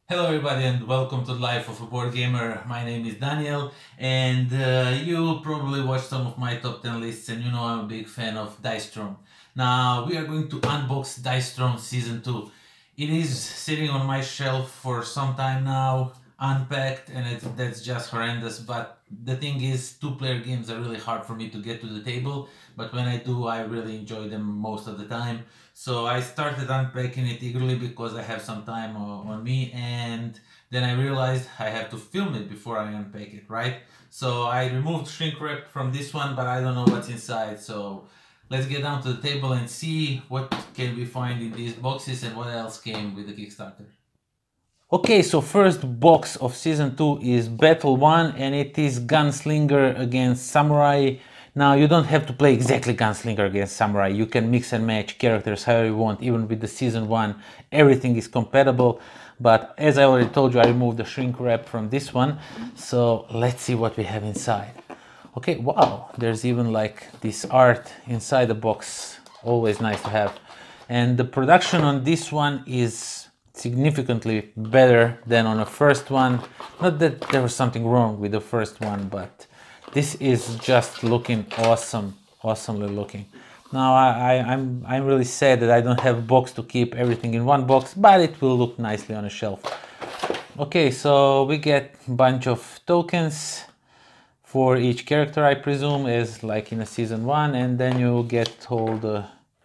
Hello everybody and welcome to the Life of a Board Gamer. My name is Daniel and you probably watched some of my top 10 lists and you know I'm a big fan of TRONE. Now we are going to unbox TRONE Season 2. It is sitting on my shelf for some time now, unpacked, and that's just horrendous, but the thing is two-player games are really hard for me to get to the table, but when I do I really enjoy them most of the time. So I started unpacking it eagerly because I have some time on me, and then I realized I have to film it before I unpack it, right? So I removed shrink wrap from this one, but I don't know what's inside. So let's get down to the table and see what can we find in these boxes and what else came with the Kickstarter. Okay, so first box of season 2 is Battle 1 and it is Gunslinger against Samurai. Now you don't have to play exactly Gunslinger against Samurai, you can mix and match characters however you want, even with the season 1 everything is compatible. But as I already told you, I removed the shrink wrap from this one, so let's see what we have inside. Okay, wow, there's even like this art inside the box, always nice to have. And the production on this one is significantly better than on the first one. Not that there was something wrong with the first one, but this is just looking awesome, awesomely looking. Now I'm really sad that I don't have a box to keep everything in one box, but it will look nicely on a shelf. Okay, so we get a bunch of tokens for each character, I presume, as like in a season 1, and then you get all the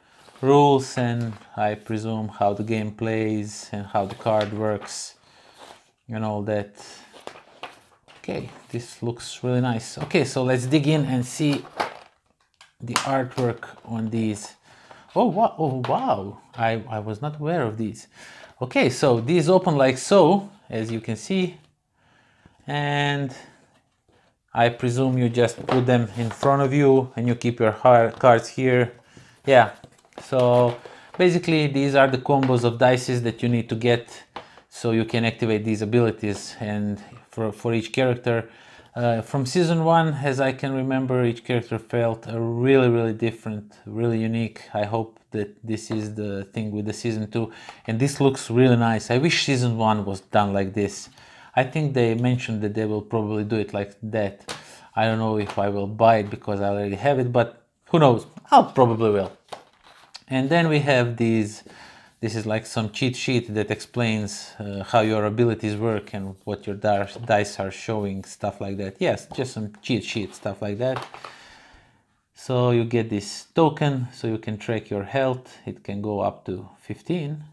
rules and I presume how the game plays and how the card works and all that. Okay, this looks really nice. Okay, so let's dig in and see the artwork on these. Oh wow, oh, wow. I was not aware of these. Okay, so these open like so, as you can see, and I presume you just put them in front of you and you keep your cards here. Yeah, so basically these are the combos of dices that you need to get so you can activate these abilities, and for each character. From season 1, as I can remember, each character felt really different, really unique. I hope that this is the thing with the season 2, and this looks really nice. I wish season 1 was done like this. I think they mentioned that they will probably do it like that. I don't know if I will buy it because I already have it, but who knows, I'll probably will. And then we have these, this is like some cheat sheet that explains how your abilities work and what your dice are showing, stuff like that. Yes, just some cheat sheet, stuff like that. So you get this token so you can track your health. It can go up to 15.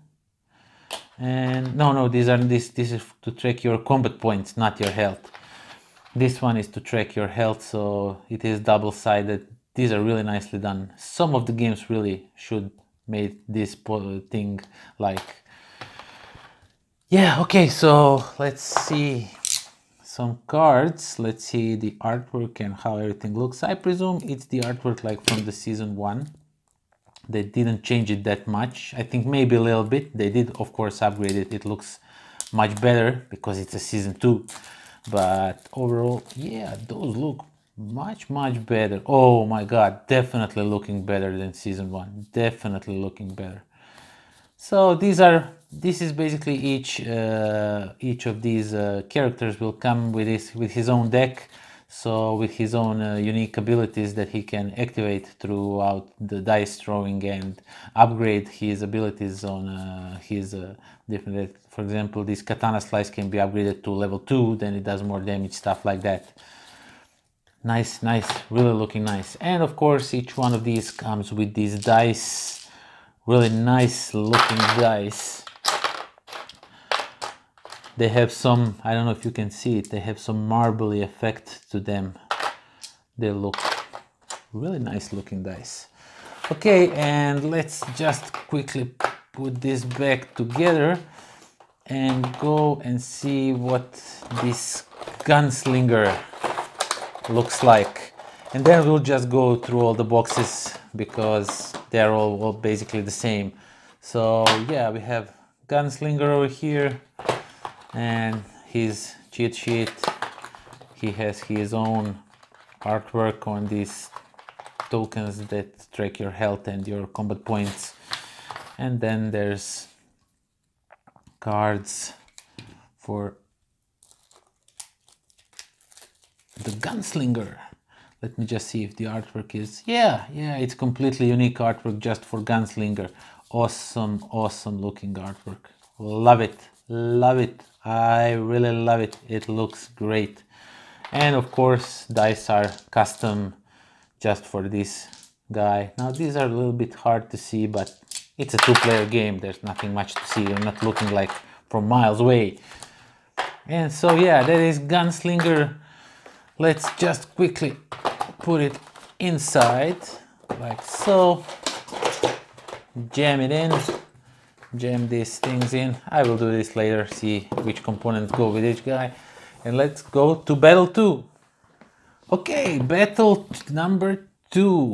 And no, these are this is to track your combat points, not your health. This one is to track your health, so it is double-sided. These are really nicely done. Some of the games really should make this thing like. Yeah, okay, so let's see some cards. Let's see the artwork and how everything looks. I presume it's the artwork like from the season 1. They didn't change it that much. I think maybe a little bit. They did, of course, upgrade it. It looks much better because it's a season 2. But overall, yeah, those look much better. Oh my god, definitely looking better than season 1. Definitely looking better. So this is basically each of these characters will come with his own deck. So with his own unique abilities that he can activate throughout the dice throwing and upgrade his abilities on his different. For example, this katana slice can be upgraded to level 2, then it does more damage, stuff like that. Nice, really looking nice. And of course, each one of these comes with these dice, really nice looking dice. They have some, I don't know if you can see it, they have some marbly effect to them. They look really nice looking dice. Okay, and let's just quickly put this back together and go and see what this gunslinger looks like. And then we'll just go through all the boxes because they're all basically the same. So yeah, we have gunslinger over here and his cheat sheet. He has his own artwork on these tokens that track your health and your combat points. And then there's cards for the Gunslinger. Let me just see if the artwork is... Yeah, it's completely unique artwork just for Gunslinger. Awesome, awesome looking artwork. Love it, love it. I really love it. It looks great. And of course, dice are custom just for this guy. Now these are a little bit hard to see, but it's a two-player game. There's nothing much to see. You're not looking like from miles away. And so yeah, that is Gunslinger. Let's just quickly put it inside like so. Jam it in. Jam these things in. I will do this later, see which components go with each guy. And let's go to battle 2. Okay, battle number 2.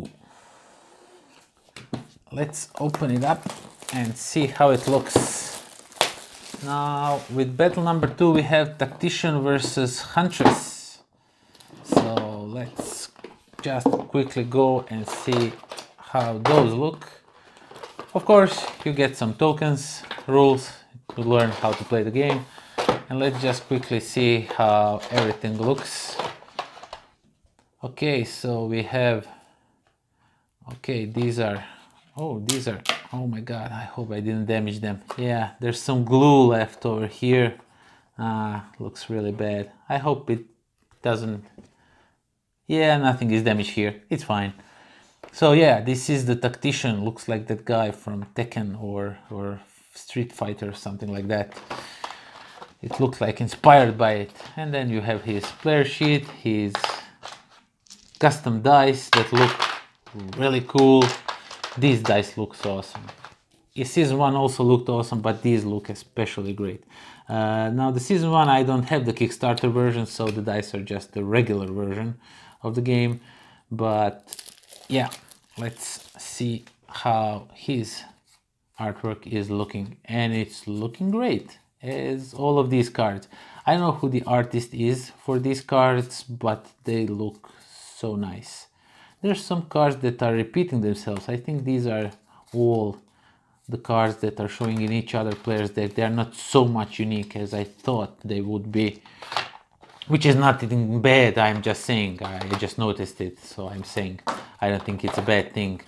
Let's open it up and see how it looks. Now, with battle number 2, we have Tactician versus Huntress. So let's just quickly go and see how those look. Of course, you get some tokens, rules to learn how to play the game. And let's just quickly see how everything looks. Okay, so we have... Okay, these are... Oh, oh my god, I hope I didn't damage them. Yeah, there's some glue left over here. Looks really bad. I hope it doesn't... Yeah, nothing is damaged here. It's fine. So yeah, this is the Tactician. Looks like that guy from Tekken or Street Fighter or something like that. It looks like inspired by it. And then you have his player sheet, his custom dice that look really cool. These dice look awesome. Season 1 also looked awesome, but these look especially great. Now the Season 1, I don't have the Kickstarter version, so the dice are just the regular version of the game. But yeah, let's see how his artwork is looking. And it's looking great, as all of these cards. I don't know who the artist is for these cards, but they look so nice. There's some cards that are repeating themselves. I think these are all the cards that are showing in each other player's deck. They are not so much unique as I thought they would be, which is nothing bad. I'm just saying, I just noticed it, so I'm saying I don't think it's a bad thing.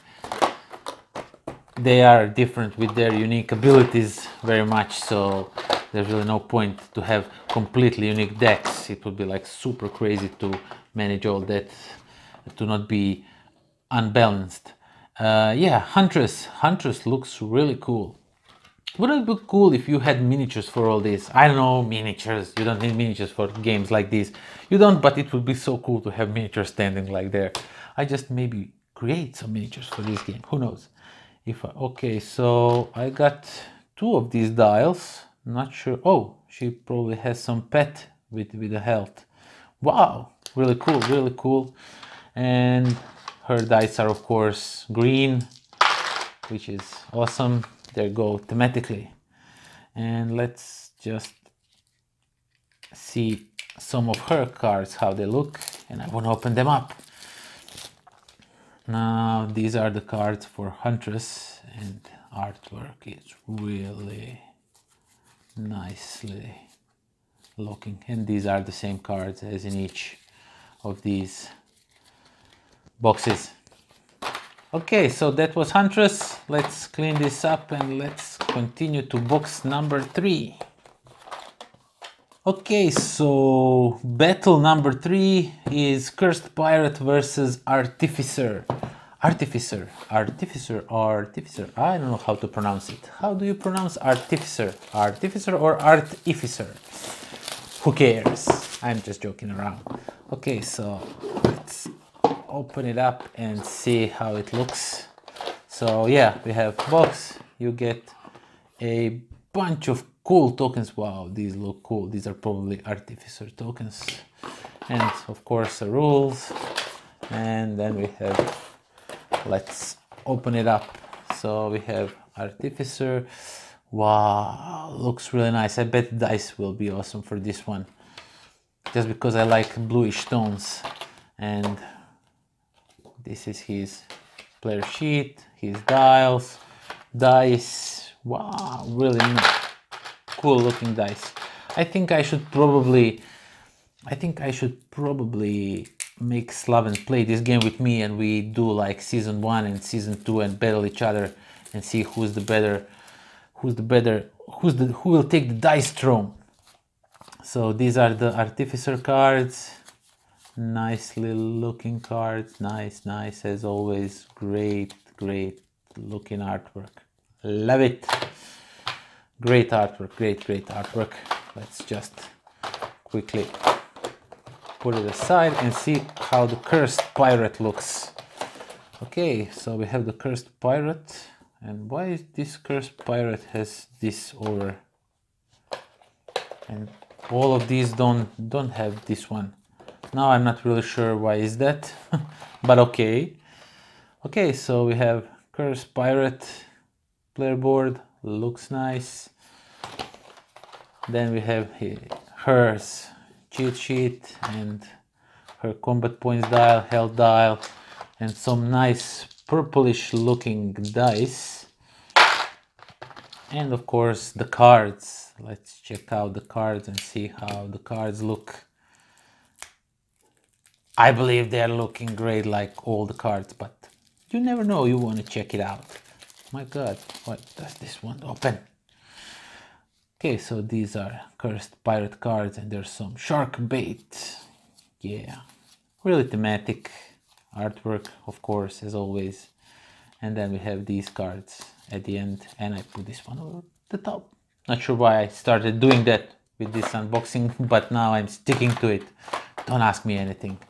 They are different with their unique abilities very much, so there's really no point to have completely unique decks. It would be like super crazy to manage all that, to not be unbalanced. Yeah, Huntress looks really cool. Wouldn't it be cool if you had miniatures for all this? I don't know, miniatures. You don't need miniatures for games like this. You don't, but it would be so cool to have miniatures standing like there. I just maybe create some miniatures for this game. Who knows? Okay, so I got 2 of these dials. Not sure. Oh, she probably has some pet with the health. Wow, really cool, really cool. And her dice are of course green, which is awesome. There go thematically. And let's just see some of her cards, how they look, and I want to open them up. Now these are the cards for Huntress, and artwork is really nicely looking, and these are the same cards as in each of these boxes. Okay, so that was Huntress. Let's clean this up and let's continue to box number 3. Okay, so battle number 3 is Cursed Pirate versus Artificer. Artificer. I don't know how to pronounce it. How do you pronounce Artificer? Artificer or Artificer? Who cares? I'm just joking around. Okay, so let's open it up and see how it looks. So yeah, we have box. You get a bunch of cool tokens. Wow, these look cool. These are probably Artificer tokens. And of course the rules. And then we have, let's open it up. So we have Artificer. Wow, looks really nice. I bet dice will be awesome for this one, just because I like bluish tones. And this is his player sheet, his dice. Wow, really cool looking dice. I think I should probably make Slaven play this game with me, and we do like season 1 and season 2 and battle each other and see who will take the dice throne. So these are the artificer cards. Nice little looking cards. Nice as always. Great looking artwork. Love it. Great artwork. Great artwork. Let's just quickly put it aside and see how the cursed pirate looks. Okay, so we have the cursed pirate. And why is this cursed pirate has this over? And all of these don't have this one. Now I'm not really sure why is that, but okay. Okay, so we have cursed pirate player board, looks nice. Then we have her cheat sheet and her combat points dial, health dial, and some nice purplish looking dice. And of course the cards. Let's check out the cards and see how the cards look. I believe they're looking great like all the cards, but you never know, you want to check it out. My god, what does this one open? Okay, so these are cursed pirate cards and there's some shark bait. Yeah, really thematic artwork, of course, as always. And then we have these cards at the end, and I put this one over the top. Not sure why I started doing that with this unboxing, but now I'm sticking to it. Don't ask me anything.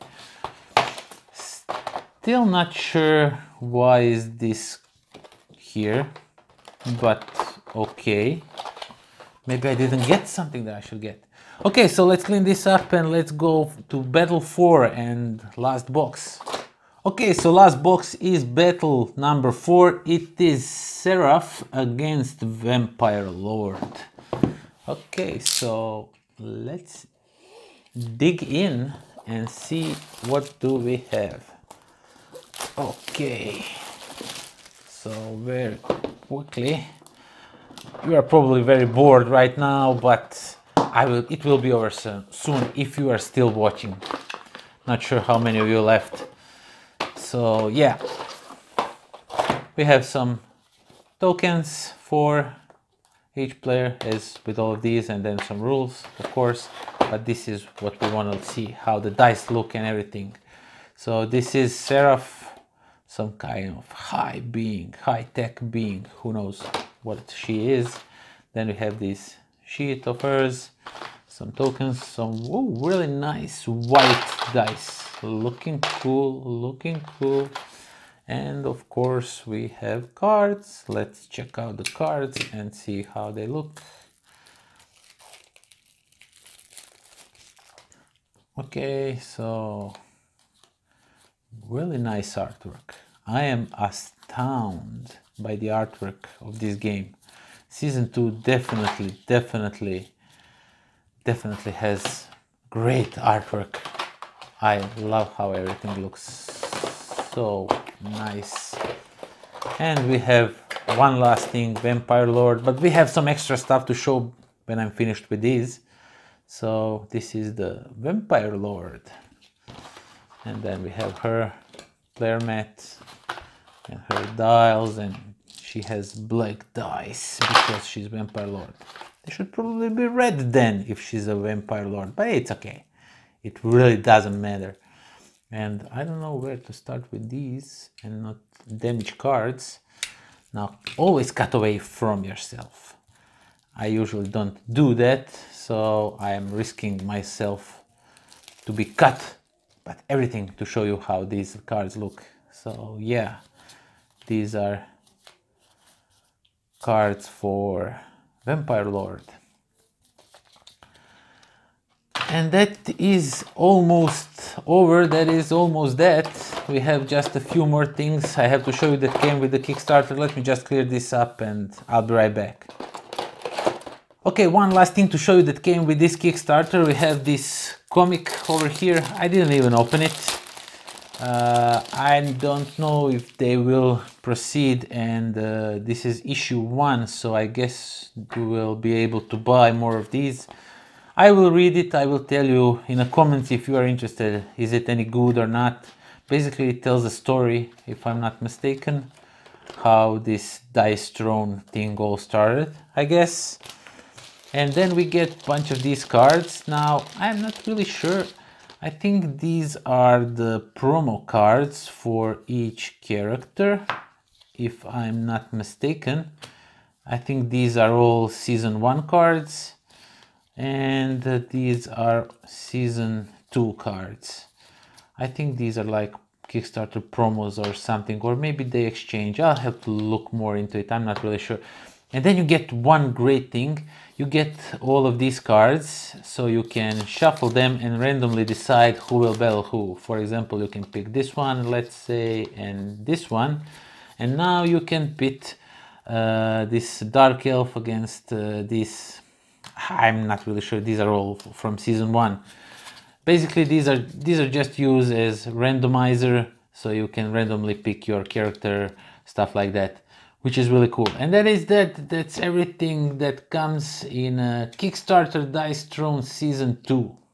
Still not sure why is this here, but okay. Maybe I didn't get something that I should get. Okay, so let's clean this up and let's go to battle 4 and last box. Okay, so last box is battle number 4. It is Seraph against Vampire Lord. Okay, so let's dig in and see what do we have. Okay, so very quickly. You are probably very bored right now, but it will be over soon if you are still watching. Not sure how many of you left. So yeah, we have some tokens for each player as with all of these, and then some rules, of course, but this is what we want to see, how the dice look and everything. So this is Seraph, some kind of high-tech being, who knows what she is. Then we have this sheet of hers, some tokens, some really nice white dice, looking cool. And of course we have cards. Let's check out the cards and see how they look. Okay, so really nice artwork. I am astounded by the artwork of this game. Season 2 definitely has great artwork. I love how everything looks so nice. And we have one last thing, Vampire Lord, but we have some extra stuff to show when I'm finished with these. So this is the Vampire Lord. And then we have her player mat and her dials, and she has black dice because she's Vampire Lord. They should probably be red then if she's a Vampire Lord, but it's okay. It really doesn't matter. And I don't know where to start with these and not damage cards. Now, always cut away from yourself. I usually don't do that, so I am risking myself to be cut, but everything to show you how these cards look. So yeah, these are cards for Vampire Lord. And that is almost over. That is almost that. We have just a few more things I have to show you that came with the Kickstarter. Let me just clear this up and I'll be right back. Okay, one last thing to show you that came with this Kickstarter. We have this comic over here. I didn't even open it. I don't know if they will proceed, and this is issue 1, so I guess you will be able to buy more of these. I will read it. I will tell you in the comments if you are interested. Is it any good or not? Basically, it tells a story, if I'm not mistaken, how this dice throne thing all started, I guess. And then we get a bunch of these cards. Now, I'm not really sure. I think these are the promo cards for each character, if I'm not mistaken. I think these are all Season 1 cards, and these are Season 2 cards. I think these are like Kickstarter promos or something, or maybe they exchange. I'll have to look more into it, I'm not really sure. And then you get one great thing. You get all of these cards, so you can shuffle them and randomly decide who will battle who. For example, you can pick this one, let's say, and this one. And now you can pit this Dark Elf against this. I'm not really sure, these are all from Season 1. Basically, these are just used as randomizer, so you can randomly pick your character, stuff like that, which is really cool. And that's everything that comes in Kickstarter Dice Throne Season 2.